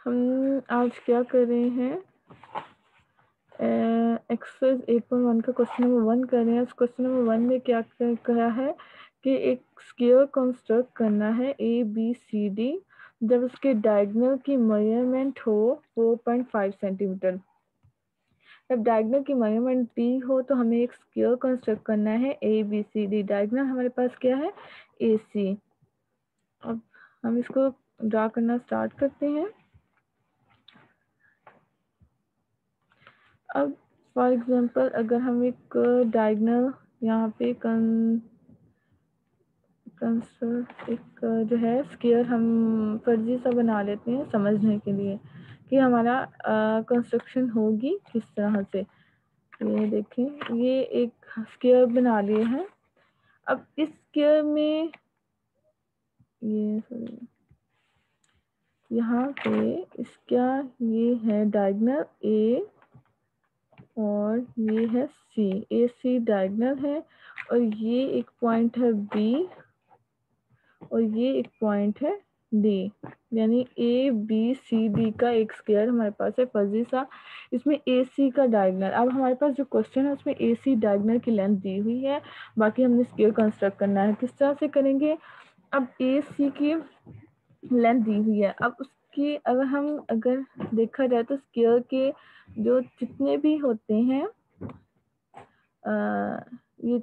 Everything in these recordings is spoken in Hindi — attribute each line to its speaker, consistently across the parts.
Speaker 1: हम आज क्या कर रहे हैं, एक्सरसाइज 8.1 का क्वेश्चन नंबर 1 कर रहे हैं। उस क्वेश्चन नंबर 1 में क्या कहा है कि एक स्क्वायर कंस्ट्रक्ट करना है ए बी सी डी जब उसके डायगोनल की मेजरमेंट हो 4.5 सेंटीमीटर। जब डायगोनल की मेजरमेंट दी हो तो हमें एक स्क्वायर कंस्ट्रक्ट करना है A B C D. Diagonal हमारे पास क्या है, ए सी। अब हम इसको ड्रा करना स्टार्ट करते हैं। अब फॉर एग्जांपल अगर हम एक डायगोनल यहाँ पे एक जो है स्क्वायर हम फर्जी सा बना लेते हैं समझने के लिए कि हमारा कंस्ट्रक्शन होगी किस तरह से। ये देखें, ये एक स्क्वायर बना लिए हैं। अब इस स्क्वायर में ये यहाँ पे इसका ये है डायगोनल ए और ये है सी। ए सी डायगोनल है और ये एक पॉइंट है बी और ये एक पॉइंट है डी, यानी ए बी सी डी का एक स्क्वायर हमारे पास है फजी सा। इसमें ए सी का डायगोनल, अब हमारे पास जो क्वेश्चन है उसमें ए सी डायगोनल की लेंथ दी हुई है, बाकी हमने स्क्वायर कंस्ट्रक्ट करना है। किस तरह से करेंगे, अब ए सी की लेंथ दी हुई है, अब उसकी अगर देखा जाए तो स्क्वायर के जो जितने भी होते हैं ये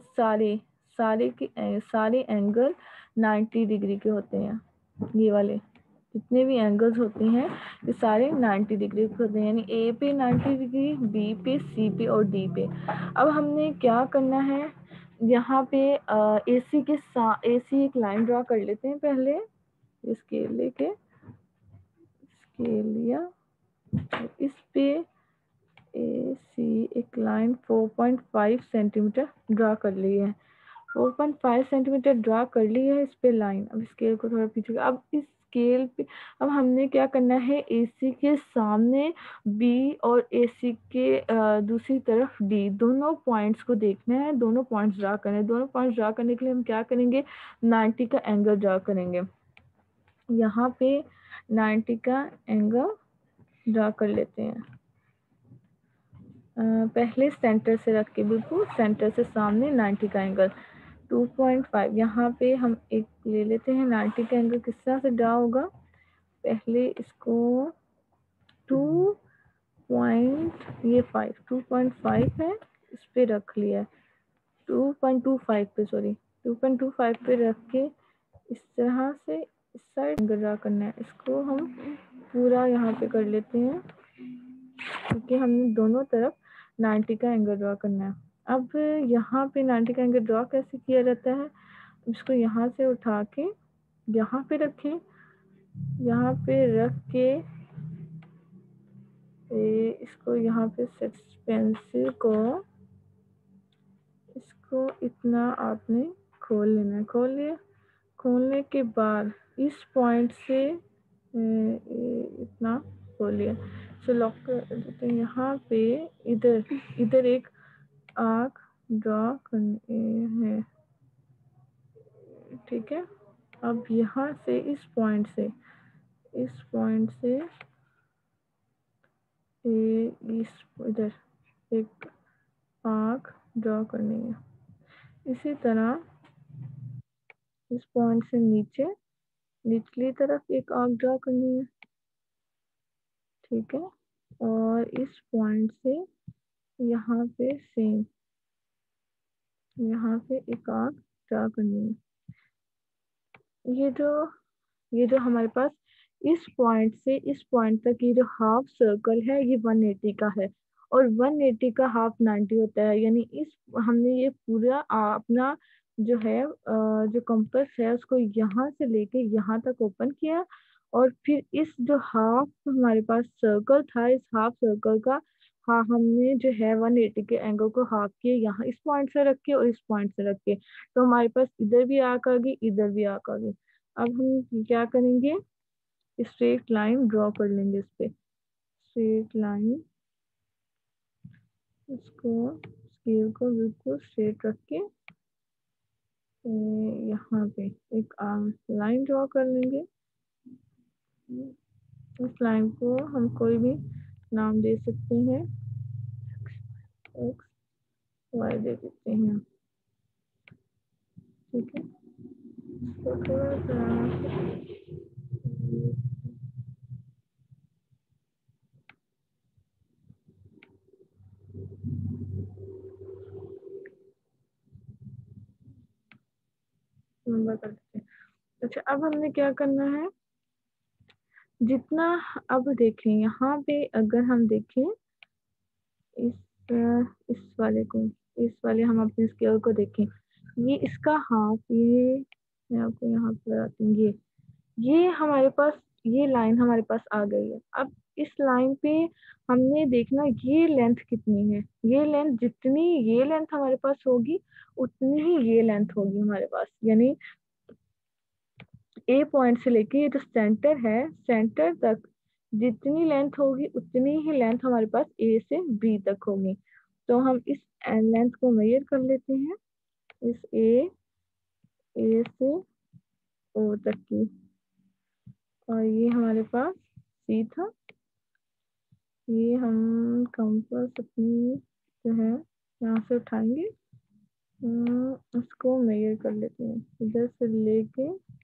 Speaker 1: सारे एंगल 90 डिग्री के होते हैं। ये वाले जितने भी एंगल्स होते हैं ये सारे 90 डिग्री के होते हैं, यानी ए पे 90 डिग्री, बी पे, सी पे और डी पे। अब हमने क्या करना है, यहाँ पे ए सी एक लाइन ड्रा कर लेते हैं पहले। स्केल लेके स्केल लिया, इस पे ए सी एक लाइन 4.5 सेंटीमीटर ड्रा कर ली है। 4.5 सेंटीमीटर ड्रा कर ली है इस पे लाइन। अब स्केल को थोड़ा पीछे, अब इस स्केल पे अब हमने क्या करना है, एसी के सामने बी और एसी के दूसरी तरफ डी, दोनों पॉइंट्स को देखना है, दोनों पॉइंट्स ड्रा करने हैं। दोनों पॉइंट्स ड्रा करने के लिए हम क्या करेंगे, 90 का एंगल ड्रा करेंगे। यहाँ पे 90 का एंगल ड्रा कर लेते हैं। पहले सेंटर से रख के, बिल्कुल सेंटर से सामने 90 का एंगल 2.5। यहाँ पे हम एक ले लेते हैं 90 का एंगल किस तरह से ड्रा होगा, पहले इसको 2.5 है इस पे रख लिया, 2.25 पे, सॉरी 2.25 पे रख के इस तरह से इस साइड एंगल ड्रा करना है। इसको हम पूरा यहाँ पे कर लेते हैं क्योंकि हमने दोनों तरफ 90 का एंगल ड्रा करना है। अब यहाँ पे 90 का एंगल ड्रा कैसे किया जाता है, इसको यहाँ से उठा के यहाँ पे रखें, यहाँ पे रख के इसको यहाँ पे पेंसिल को इसको इतना आपने खोल लेना है। खोल लिया, खोलने के बाद इस पॉइंट से इतना खोल लिया, तो लॉक कर देते हैं। यहाँ पे इधर इधर एक आर्क ड्रॉ करनी है, ठीक है। अब यहाँ से इस पॉइंट से इस इधर एक आर्क ड्रॉ करनी है। इसी तरह इस पॉइंट से नीचे निचली तरफ एक आर्क ड्रॉ करनी है, ठीक है। और इस पॉइंट से यहाँ पे सेम, यहाँ पे एक आर्क ड्रॉ करनी है। ये जो हमारे पास इस पॉइंट से इस पॉइंट तक ये जो हाफ सर्कल है ये 180 का है और 180 का हाफ 90 होता है, यानी इस हमने ये पूरा अपना जो है जो कंपास है उसको यहाँ से लेके यहाँ तक ओपन किया और फिर इस जो हाफ हमारे पास सर्कल था इस हाफ सर्कल का हाँ हमने जो है 180 के एंगल को हाफ किए, यहाँ इस पॉइंट से रख के और इस पॉइंट से रख के, तो हमारे पास इधर भी आर्क आ गई, इधर भी आर्क आ गई। अब हम क्या करेंगे, स्ट्रेट लाइन ड्रॉ कर लेंगे इस पे, स्ट्रेट लाइन, इसको स्केल को बिल्कुल स्ट्रेट रख के यहाँ पे एक लाइन ड्रॉ कर लेंगे। इस लाइन को हम कोई भी नाम दे सकते हैं, एक्स वाई दे सकते हैं, ठीक है। इसको थोड़ा सा नंबर कर देते हैं। अच्छा, अब हमने क्या करना है, जितना, अब देखें यहाँ पे अगर हम देखें इस वाले को, इस वाले हम अपने स्केल को देखें, ये इसका हाफ, ये मैं आपको यहाँ पर आती हूँ, ये हमारे पास, ये लाइन हमारे पास आ गई है। अब इस लाइन पे हमने देखना ये लेंथ कितनी है, ये लेंथ जितनी ये लेंथ हमारे पास होगी उतनी ही ये लेंथ होगी हमारे पास, यानी ए पॉइंट से लेके ये जो सेंटर है, सेंटर तक जितनी लेंथ होगी उतनी ही लेंथ हमारे पास ए से बी तक होगी। तो हम इस लेंथ को मेजर कर लेते हैं, इस ए से ओ तक की, और ये हमारे पास सी था। ये हम कंपास अपनी जो है यहाँ से उठाएंगे, उसको मेजर कर लेते हैं, इधर से लेके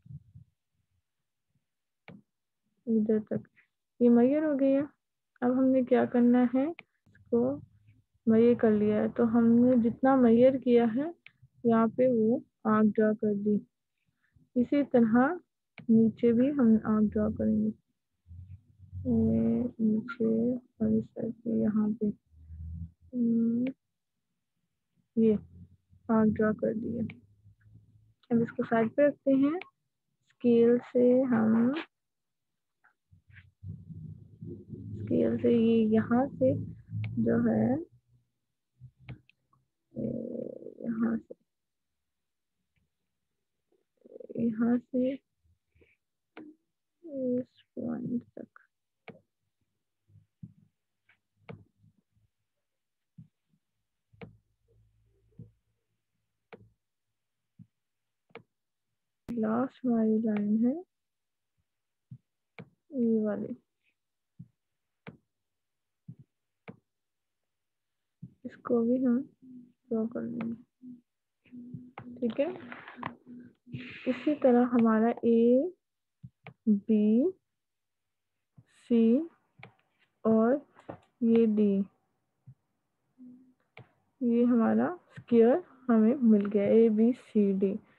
Speaker 1: इधर तक, ये मेजर हो गया। अब हमने क्या करना है, इसको मेजर कर लिया है, तो हमने जितना मेजर किया है यहाँ पे वो आर्क ड्रा कर दी। इसी तरह नीचे भी हम आर्क ड्रा करेंगे, ये नीचे और इस साइड पे यहाँ पे ये आर्क ड्रा कर दिए। अब इसको साइड पे रखते हैं, स्केल से हम, स्केल से ये यहाँ से जो है, यहाँ से, यहाँ से इस पॉइंट तक, लास्ट वाली लाइन है ये वाली, इसको भी हम ड्रॉ कर लेंगे, ठीक है। इसी तरह हमारा ए बी सी और ये डी, ये हमारा स्क्वायर हमें मिल गया, ए बी सी डी।